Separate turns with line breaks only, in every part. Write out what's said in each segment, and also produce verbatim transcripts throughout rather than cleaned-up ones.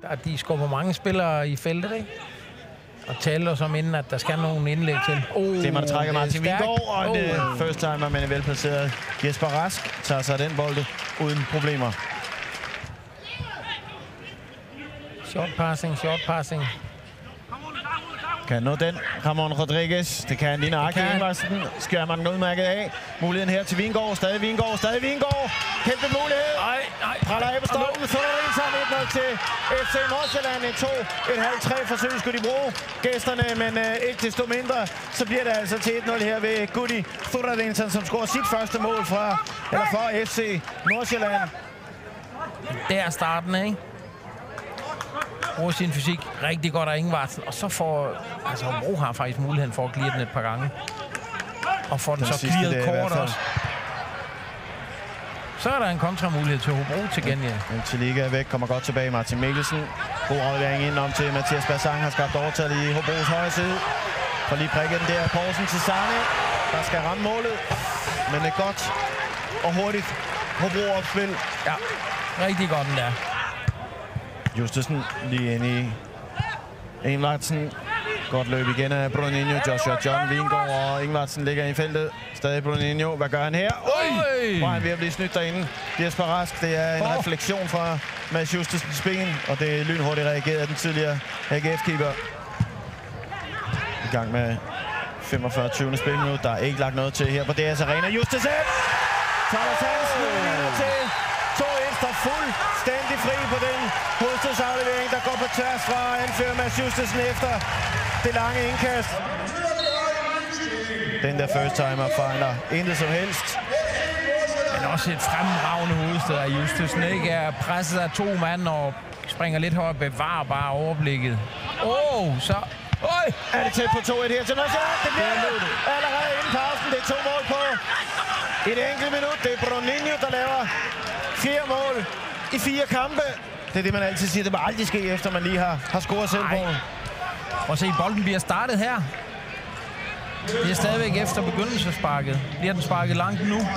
at de skubber mange spillere i feltet, ikke? Og taler som inden, at der skal nogen indlæg til.
Oh, det man trækker Martin Vingård, og
oh.
en uh, first timer, men er velplaceret. Jesper Rask tager sig den bold uden problemer.
Short passing, short passing.
Kan nå den. Ramon Rodriguez. Det kan Lina Arke Ingvartsen. Skærmer den udmærket af. Muligheden her til Vingård. Stadig Vingård. Stadig Vingård. Kæmpe mulighed.
Nej, nej.
Praller af på stolpen. Så er det sammen et nul til F C Nordsjælland. En to, et halvt, tre forsøg skulle de bruge gæsterne, men øh, ikke desto mindre, så bliver det altså til et nul her ved Gudi Thorarinsson, som scorer sit første mål fra, eller for F C Nordsjælland.
Det er starten, ikke? Bruger sin fysik rigtig godt af Ingvartsen, og så får... Altså, Hobro har faktisk muligheden for at glide den et par gange. Og får den, den så clearet kort også. Så er der en kontramulighed til Hobro til gengæld.
Men Teliga er væk, kommer godt tilbage. Martin Mikkelsen. God aflevering ind om til Mathias Bassang. Har skabt overtal i Hobros højre side. For lige prikke den der. Poulsen til Sarne, der skal ramme målet. Men det er godt og hurtigt Hobro opspil.
Ja, rigtig godt den der.
Justesen lige ind i Ingvartsen. Godt løb igen af Bruninho. Joshua John, Vingård og Ingvartsen ligger i feltet. Stadig Bruninho. Hvad gør han her? Oj! Hvor er han ved at blive snydt derinde. Jesper Rask. Det er en oh. refleksion fra Mads Justesens ben. Og det er lynhurtigt reageret af den tidligere A G F-keeper. I gang med femogfyrre tyvende spilminut. Der er ikke lagt noget til her på D S Arena. Justesen! Thomas Hansen til to et står fuldstændig fri på den hovedstødsaflevering, der går på tværs fra anfører Mads Justesen efter det lange indkast. Den der first timer fejler intet som helst.
Men også et fremragende hovedstød af Justesen, ikke? Er presset af to mand og springer lidt højt, bevarer bare overblikket. Åh, oh, så...
Oj! Er det tæt på to et her til Nordsjælland? Det bliver det allerede inden pausen. Det er to mål på et enkelt minut. Det er Bruninho, der laver fire mål i fire kampe. Det er det, man altid siger. Det må aldrig ske, efter man lige har, har scoret selv på.
Og se, bolden bliver startet her. Det er stadigvæk efter begyndelsesparket. Bliver den sparket langt nu?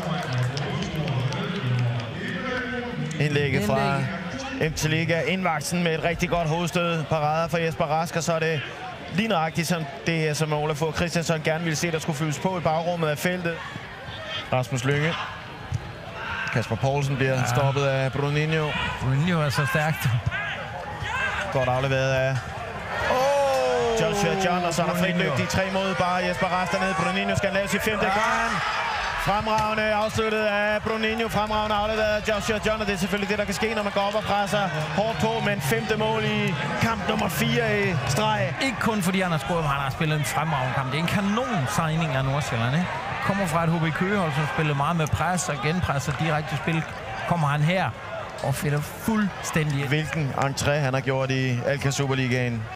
Indlægget fra M T Liga. Ingvartsen med et rigtig godt hovedstød. Parader fra Jesper Rask, og så er det lige nøjagtigt som det her, som Ole Fogh Christiansson gerne ville se, der skulle fyldes på i bagrummet af feltet. Rasmus Lynge. Kasper Poulsen bliver ja. stoppet af Bruninho.
Bruninho er så stærkt.
Godt afleveret af oh! Joshua John, og så er der frit løb de tre mod bare Jesper Rask dernede. Bruninho skal lave sit femte. Ja. Fremragende afsluttet af Bruninho. Fremragende afleveret af Joshua John, og det er selvfølgelig det, der kan ske, når man går op og presser hårdt på. Men femte mål i kamp nummer fire i streg.
Ikke kun fordi han har scoret, men han har spillet en fremragende kamp. Det er en kanon-signing af Nordsjælland, ikke? Kommer fra et H B Køgehold, som spiller meget med pres og genpres og direkte spil. Kommer han her og fælder fuldstændig.
Hvilken entré han har gjort i Alka Superligaen.